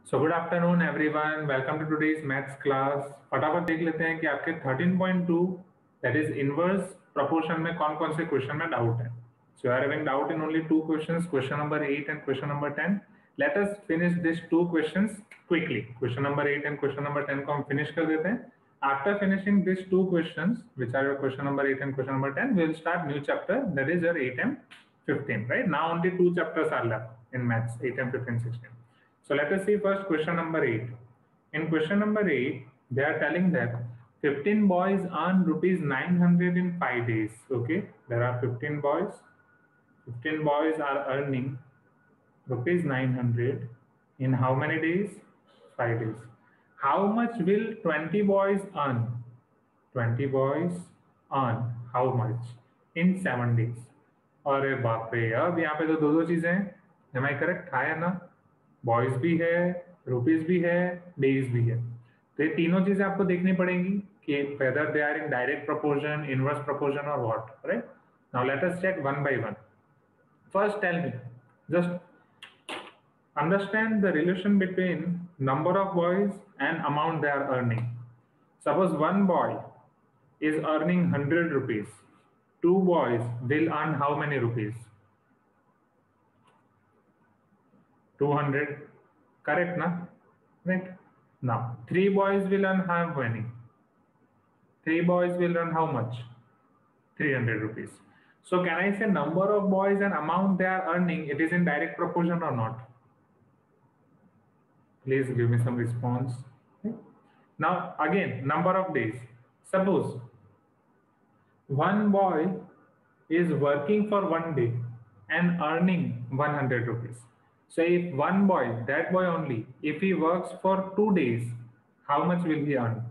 So good afternoon everyone, welcome to today's maths class. फटाफट देख लेते हैं कि आपके 13.2 दैट इज इनवर्स प्रोपोर्शन में कौन कौन से क्वेश्चन में डाउट है। So you are having doubt in only two questions, question number 8 and question number 10। Let us finish this two questions quickly. Question number 8 and question number 10 को हम finish कर देते हैं। After finishing these two questions, which are your question number 8 and question number 10, we will start new chapter, that is your 8 and 15, right? Now only two chapters are left in maths, 8 and 15, 16. So let us see first question number 8. In question number 8, they are telling that 15 boys earn rupees 900 in 5 days. Okay, there are 15 boys. 15 boys are earning rupees 900 in how many days? 5 days. How much will 20 boys earn? 20 boys earn how much in 7 days? अरे बाप रे, अब यहाँ पे तो दो दो चीजें हैं। Am I correct? है ना? बॉयज भी है, रुपीज भी है, डेज भी है। तो ये तीनों चीजें आपको देखनी पड़ेंगी कि whether they are in direct proportion, inverse proportion और what, right? Now let us check one by one. First tell me, just understand the relation between number of boys and amount they are earning. Suppose one boy is earning 100 rupees. Two boys will earn how many rupees? 200. Correct, na? Right. Now, three boys will earn how many? Three boys will earn how much? 300 rupees. So can I say number of boys and amount they are earning, it is in direct proportion or not? Please give me some response. Okay. Now again, number of days. Suppose one boy is working for 1 day and earning 100 rupees. So if one boy, that boy only, if he works for 2 days, how much will he earn?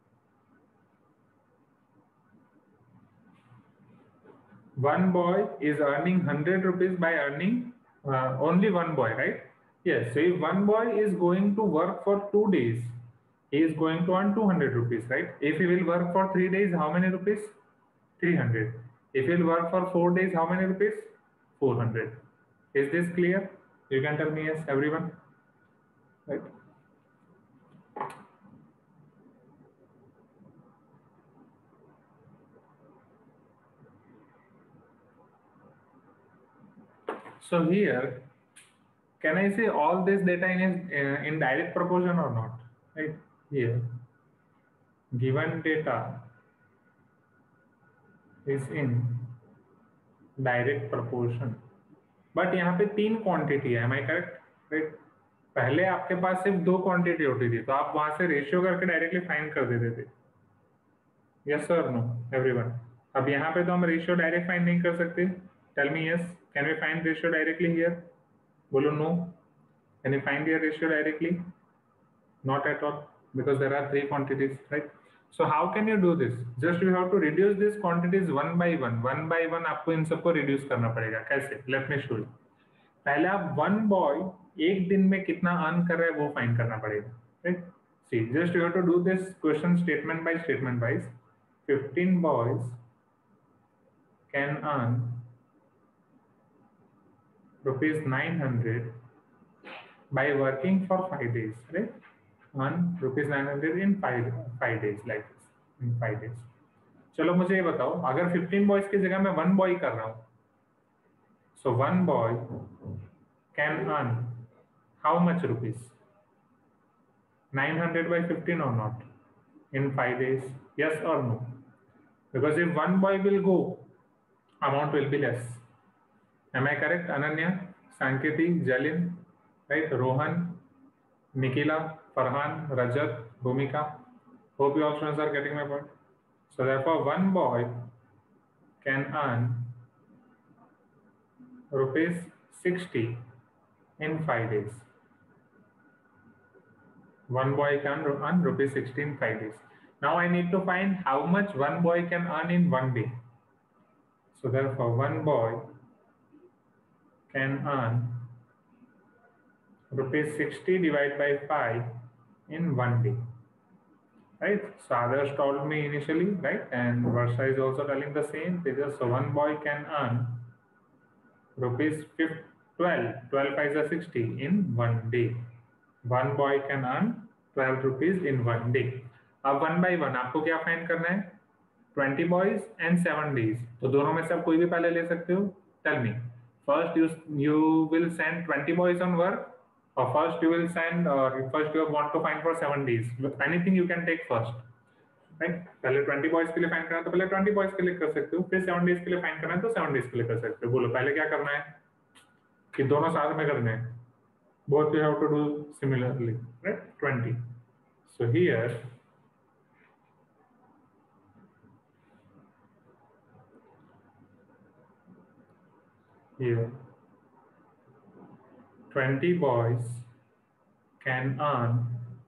One boy is earning 100 rupees by earning only one boy, right? Yes. So if one boy is going to work for 2 days, he is going to earn 200 rupees, right? If he will work for 3 days, how many rupees? 300. If he will work for 4 days, how many rupees? 400. Is this clear? You can tell me yes, everyone. Right. So here, can I say all this data in direct proportion or not? Right here, given data is in direct proportion. But यहाँ पे तीन quantity है, M आई correct? Right. पहले आपके पास सिर्फ दो quantity होती थी, तो आप वहां से रेशियो करके डायरेक्टली फाइंड कर देते थे। Yes sir, no everyone? अब यहाँ पे तो हम रेशियो डायरेक्ट फाइंड नहीं कर सकते। Tell me yes, can we find ratio directly here? बोलो no. Can you find here ratio directly? Not at all, because there are three quantities, right? So how can you do this? Just you have to reduce these quantities one by one. One by one आपको इन सबको reduce करना पड़ेगा। कैसे? Let me show you. पहले आप one boy एक दिन में कितना earn कर रहा है वो find करना पड़ेगा, right? See, just you have to do this question statement by statement wise. 15 boys can earn rupees 900 by working for 5 days, right? Earn rupees 900 in 5 days, like this, in 5 days. चलो मुझे ये बताओ, अगर 15 boys की जगह मैं one boy कर रहा हूं, so one boy can earn how much rupees? 900 by 15 or not in 5 days? Yes or no? Because if one boy will go, amount will be less. Am I correct? Ananya, Sanketi, Jalin, right? Rohan, Nikila, Farhan, Rajat, Bhumika. Hope you all students are getting my point. So therefore, one boy can earn rupees 60 in 5 days. One boy can earn rupees 60 in 5 days. Now I need to find how much one boy can earn in 1 day. So therefore, one boy can earn rupees 60 divided by 5 in 1 day. Right? So others told me initially, right? And Varsha is also telling the same. So one boy can earn rupees 12 5 is 60 in 1 day. 1 boy can earn 12 rupees in 1 day. अब 1 by 1 आपको क्या find करना है? 20 boys and 7 days. तो दोनों में से आप कोई भी पहले ले सकते हो. Tell me. First you will send 20 boys on work, or first you will send, or first you want to find for 7 days. Anything you can take first. Right, पहले 20 बॉयज के लिए फाइंड करना है तो पहले 20 बॉयज के लिए कर सकते हो, फिर 7 डेज के लिए फाइंड करना है तो 7 डेज के लिए कर सकते हो. बोलो पहले क्या करना है कि दोनों साथ में करने हैं. Both you have to do similarly, right. 20. So here here 20 boys can earn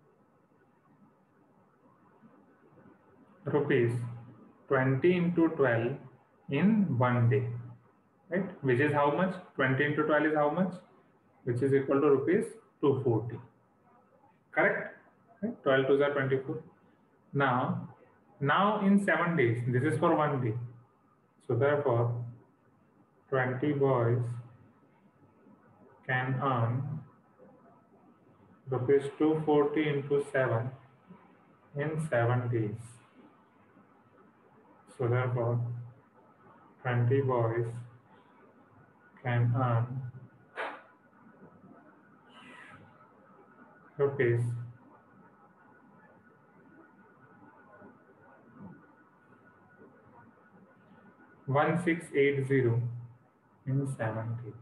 rupees 20 into 12 in 1 day, right? Which is how much? 20 into 12 is how much? Which is equal to rupees 240. Correct? Right? 12 2s are 24. Now in 7 days, this is for 1 day. So therefore, 20 boys can earn rupees 240 into 7 in 7 days. So therefore, 20 boys can earn rupees 1680 in 7 days.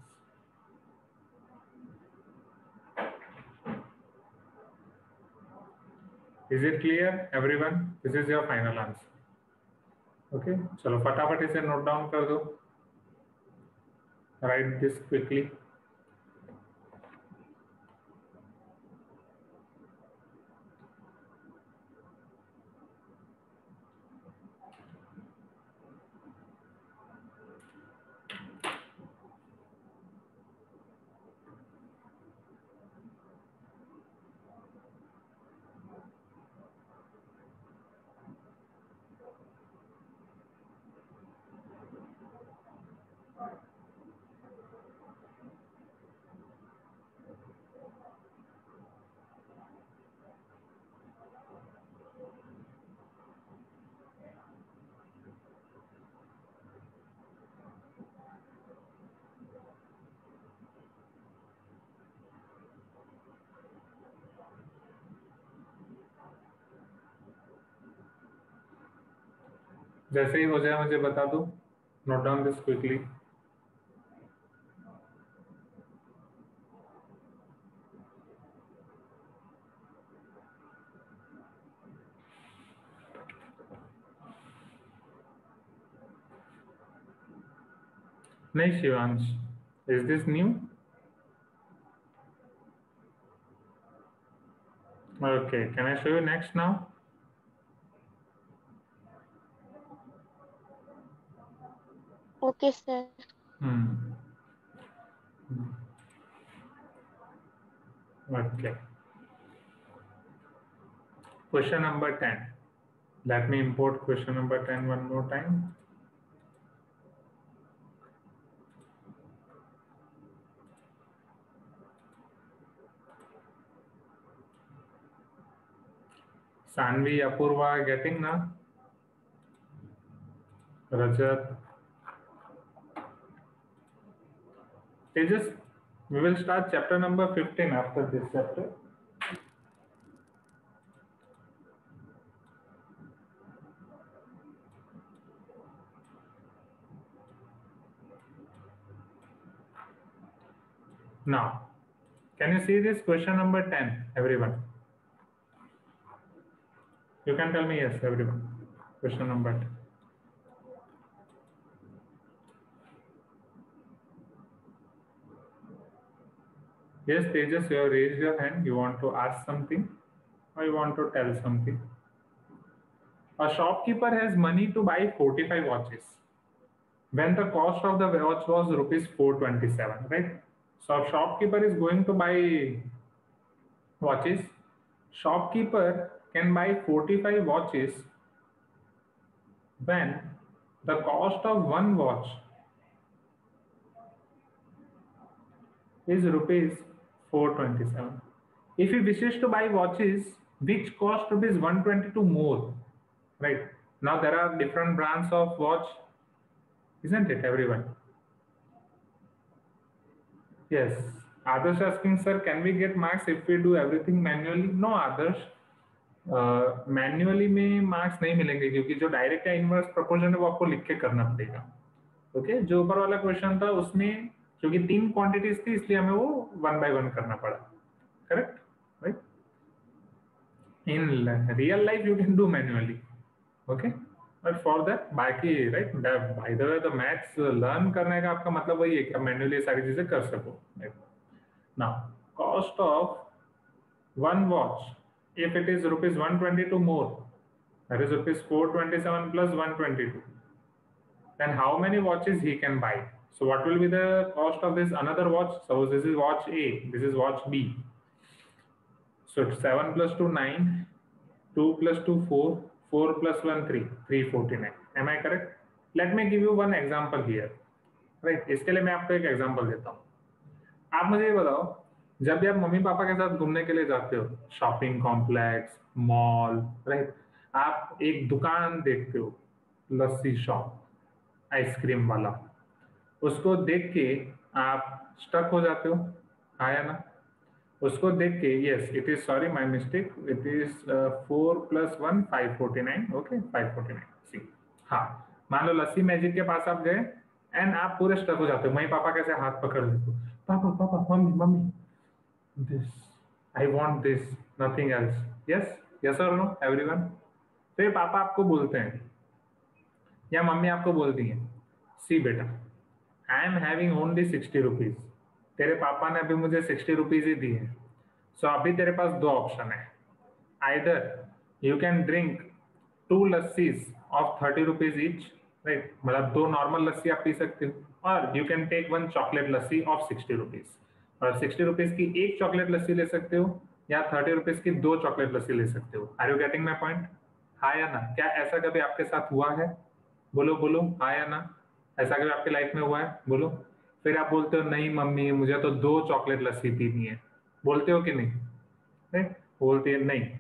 Is it clear, everyone? This is your final answer. Okay, चलो फटाफट इसे note down कर दो. Write this quickly. जैसे ही हो जाए मुझे बता दो. Note down this quickly. नहीं Shivansh, is this new? Okay, can I show you next now? Okay, sir. Okay. Question number 10. Let me import question number 10 one more time. Sanvi, Apurva, getting na? Rajat. Tejas, we will start chapter number 15 after this chapter. Now, can you see this question number 10, everyone? You can tell me yes, everyone. Question number 10. Yes, Tejas, you have raised your hand. You want to ask something or you want to tell something? A shopkeeper has money to buy 45 watches when the cost of the watch was rupees 427, right? So a shopkeeper is going to buy watches. Shopkeeper can buy 45 watches when the cost of one watch is rupees 427. if he wishes to buy watches which cost rupees 122 more, right? Now there are different brands of watch, isn't it, everyone? Yes. Adarsh asking, sir, can we get marks if we do everything manually? No, Adarsh. Manually में marks नहीं मिलेंगे, क्योंकि जो direct या inverse proportion है वो आपको लिख के करना पड़ेगा। ओके, जो ऊपर वाला क्वेश्चन था उसमें क्योंकि 3 क्वांटिटीज थी, इसलिए हमें वो 1 by 1 करना पड़ा। Correct, right? In real life you can do manually, okay, but for that बाकी, right, by the way the maths learn करने का आपका मतलब वही है कि आप मैन्युअली सारी चीजें कर सको। Now cost of one watch, if it is rupees 122 more, that is rupees 427 plus 122, then how many watches he can buy? So what will be the cost of this another watch? Suppose this is watch A, this is watch B. So 7 plus 2 9, 2 plus 2 4, 4 plus 1 3, 349. Am I correct? Let me give you one example here, right? इसके लिए मैं आपको एक example देता हूँ। आप मुझे ये बताओ, जब भी आप मम्मी पापा के साथ घूमने के लिए जाते हो, शॉपिंग कॉम्प्लेक्स, मॉल, राइट, आप एक दुकान देखते हो, लस्सी शॉप, आइसक्रीम वाला, उसको देख के आप स्टक हो जाते हो, हाँ या ना? उसको देख के, yes it is, sorry my mistake, it is 4 plus 1 549, okay 549। See, हाँ, मान लो लस्सी मैजिक के पास आप गए एंड आप पूरे स्टक हो जाते हो, मम्मी पापा कैसे हाथ पकड़ लेते हो, पापा पापा मम्मी मम्मी, this, I want this, nothing else. Yes, yes or no, everyone? फिर पापा आपको बोलते हैं या मम्मी आपको बोलती है, सी बेटा, I am having only 60 rupees, तेरे पापा ने अभी मुझे 60 रुपीज ही दी है, सो अभी तेरे पास दो ऑप्शन है, either you can drink 2 lassis of 30 rupees each, right, मतलब 2 नॉर्मल लस्सी आप पी सकते हो, और you can take 1 chocolate lassi of 60 rupees, और 60 रुपीज की 1 चॉकलेट लस्सी ले सकते हो या 30 रुपीज की 2 चॉकलेट लस्सी ले सकते हो। Are you getting my point? हाँ या ना? क्या ऐसा कभी आपके साथ हुआ है? बोलो बोलो, हाँ या ना? ऐसा कभी आपके लाइफ में हुआ है? बोलो। फिर आप बोलते हो नहीं मम्मी मुझे तो 2 चॉकलेट लस्सी पीनी है, बोलते हो कि नहीं? राइट, बोलते हैं नहीं,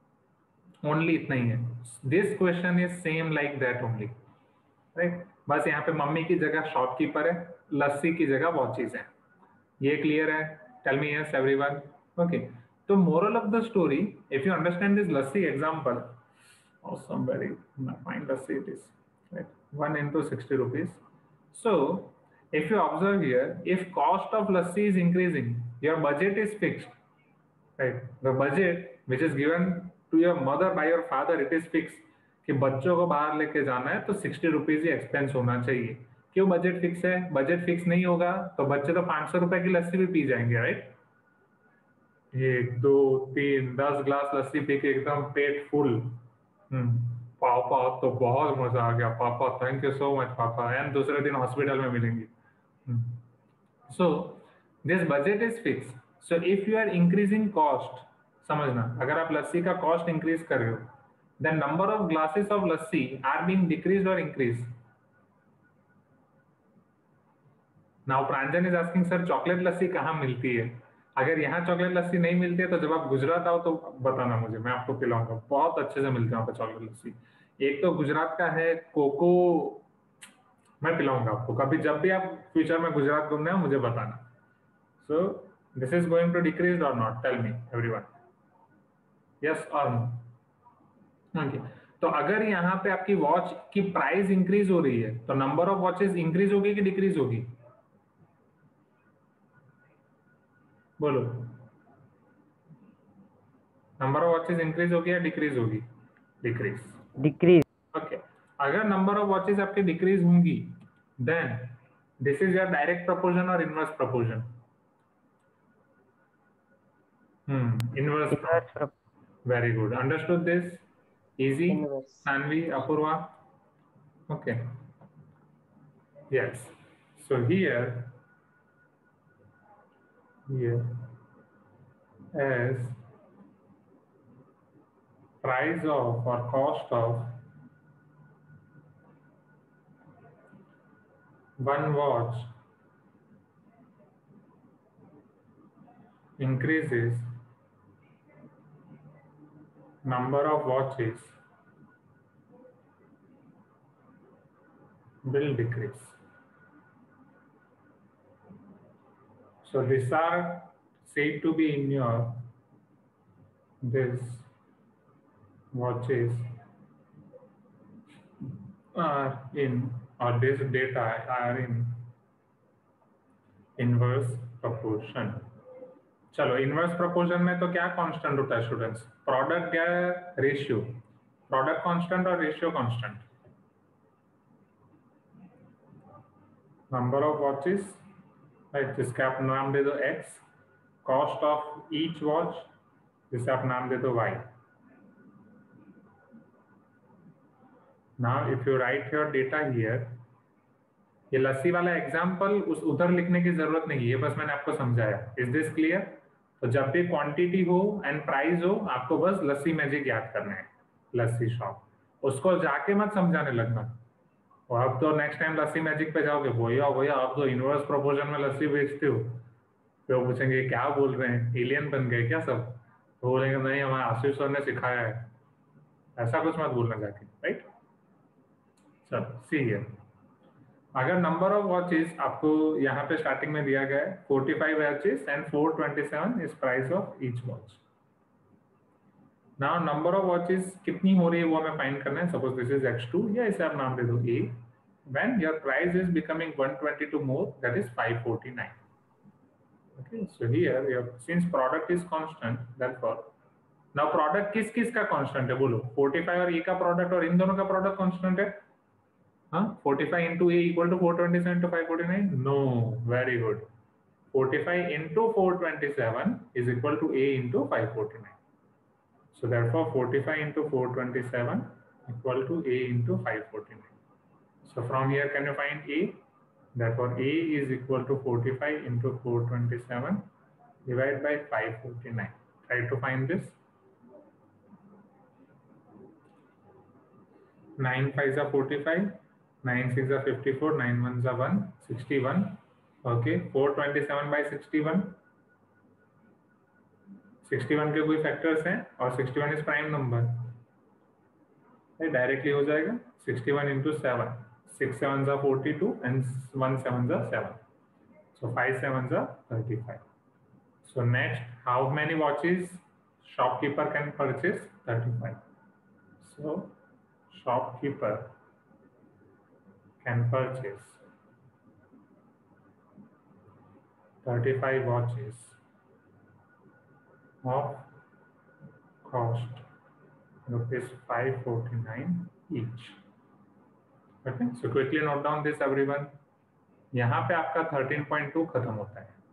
ओनली इतना ही है। This question is same like that only, right, बस यहाँ पे मम्मी की जगह शॉपकीपर है, लस्सी की जगह वॉचेज है। ये क्लियर है? Tell me yes everyone. Okay, तो moral of the story, if you understand this lassi example, awesome, very fine lassi it is, right, 1 into 60 rupees. So if you observe here, if cost of lassi is increasing, your budget is fixed, right? The budget which is given to your mother by your father, it is fixed कि बच्चों को बाहर लेके जाना है तो 60 rupees ही expense होना चाहिए। क्यों बजट फिक्स है? बजट फिक्स नहीं होगा तो बच्चे तो 500 रुपए की लस्सी भी पी जाएंगे, राइट? 1 2 3 10 ग्लास लस्सी पी के एकदम पेट फुल। पापा तो बहुत मजा आ गया पापा, थैंक यू सो मच पापा, एंड दूसरे दिन हॉस्पिटल में मिलेंगे। So this budget is fix, so if you are increasing cost, समझना, अगर आप लस्सी का कॉस्ट इंक्रीज कर रहे हो, then number of glasses of lassi are being decrease और increase. Now Pranjan is asking sir chocolate लस्सी कहाँ मिलती है? अगर यहाँ चॉकलेट लस्सी नहीं मिलती है तो जब आप गुजरात आओ तो बताना मुझे, मैं आपको पिलाऊंगा, बहुत अच्छे से मिलते हैं वहाँ पे चॉकलेट लस्सी। एक तो गुजरात का है कोको, मैं पिलाऊंगा आपको कभी, जब भी आप फ्यूचर में गुजरात घूमने हो मुझे बताना। So this is going to decrease और not, tell me everyone, yes और नो? ओके, तो अगर यहाँ पे आपकी वॉच की प्राइस इंक्रीज हो रही है तो नंबर ऑफ वॉचेस इंक्रीज होगी कि डिक्रीज होगी? बोलो, नंबर ऑफ वॉचेस इंक्रीज होगी या डिक्रीज होगी? Decrease, decrease. ओके, अगर नंबर ऑफ वॉचेस आपके डिक्रीज होंगी then this is your direct proportion और inverse proportion? Inverse, very good, understood this, easy, Saanvi, Apurva, okay, yes, so here as price of or cost of one watch increases number of watches will decrease. So these are said to be in your this watches are in or this data are in inverse proportion. चलो inverse proportion में तो क्या constant होता है students? Product क्या है? Ratio. Product constant और ratio constant. Number of watches, right, जिसका आप नाम दे दो x, cost of each watch जिसे आप नाम दे दो y. Now if you write your data here, ये लस्सी वाला एग्जांपल उस उधर लिखने की जरूरत नहीं है, बस मैंने आपको समझाया. Is this clear? तो जब भी क्वांटिटी हो एंड प्राइस हो, आपको बस लस्सी मैजिक याद करना है, लस्सी शॉप. उसको जाके मत समझाने लगना. और अब तो नेक्स्ट टाइम लस्सी मैजिक पे जाओगे, भैया भैया आप तो इनवर्स प्रोपोर्शन में लस्सी बेचते हो, तो वो पूछेंगे क्या बोल रहे हैं, एलियन बन गए क्या सब? तो बोलेंगे नहीं, हमारे आशीष सर ने सिखाया है. ऐसा कुछ मत बोलना जाके, राइट? चलो सी हियर, अगर नंबर ऑफ वॉचेस आपको यहाँ पे स्टार्टिंग में दिया गया है 45 watches and 427 is price of each watch. Now number of watches कितनी हो रही है वो हमें फाइंड करना है. सपोज दिस इज x2, या इसे आप नाम दे दो a. When your price is becoming 122 more, that is 549. Okay, so here your since product is constant, therefore now product किस किस का कांस्टेंट है बोलो? 45 और a का प्रोडक्ट और इन दोनों का प्रोडक्ट कांस्टेंट है. 45 into a equal to 427 to 549? No, very good. 45 into 427 is equal to a into 549. So therefore 45 into 427 equal to a into 549. So from here can you find a? Therefore a is equal to 45 into 427 divided by 549. Try to find this. 9 5s are 45. 9 6 are 54, 9 1s are 1, 61. Okay, 427 by 61. 61 के कोई factors हैं और 61 is prime number, directly हो जाएगा. 61 into 7, 6 7s are 42 and 1 7s are 7. So 5 7s are 35. So next, how many watches shopkeeper can purchase? 35. So shopkeeper can purchase 35 watches of cost rupees 549 each. Okay, so quickly note down this everyone. यहाँ पे आपका 13.2 खत्म होता है.